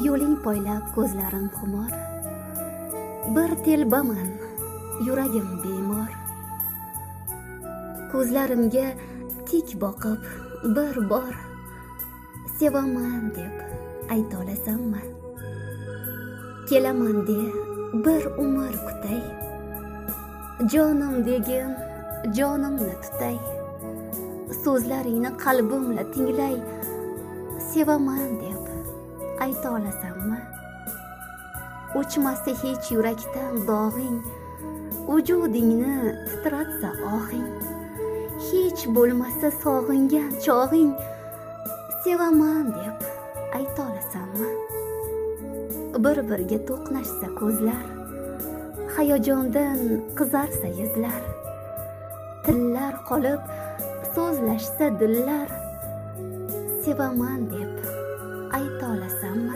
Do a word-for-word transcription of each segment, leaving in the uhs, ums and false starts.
yo'ling poylab ko'zlarim xumor, bir telbaman, yuragim bemor. Ko'zlarimga tik boqib bir bor sevaman deb ayta olasanmi? Kelaman de bir umr kutay, jonim degin jonimni tutay. So'zlaringni qalbimla tinglay, sevaman deb ayta olasanmi? O'chmasa hech yurakdan dog'ing, vujudingni titratsa ohing. Hech bo'lmasa sog'ingan chog'ing, sevaman deb ayta olasanmi? Bir-biriga to'qnashsa ko'zlar, hayajondan qizarsa yuzlar. Tillar qolib so'zlashsa dillar, sevaman deb ayta olasanmi?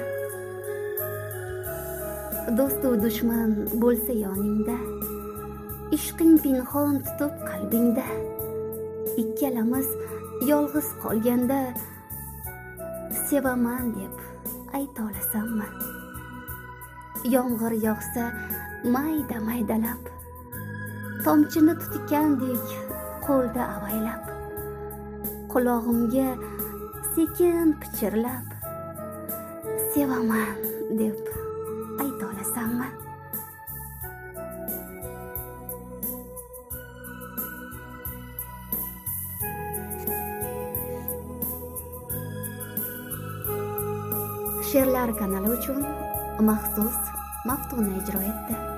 Do'stu dushman bo'lsa yoningda, ishqing pinhon tutib qalbingda. Ikkalamiz yolg'iz qolganda, sevaman deb ayta olasanmi? Yomg'ir yog'sa mayda maydalab, tomchini tutgandek qo'lda avaylab, qulog'imga sekin pichirlab, sevaman deb ayta olasanmi? She'rlar kanali uchun maxsus Maftuna ijro etdi.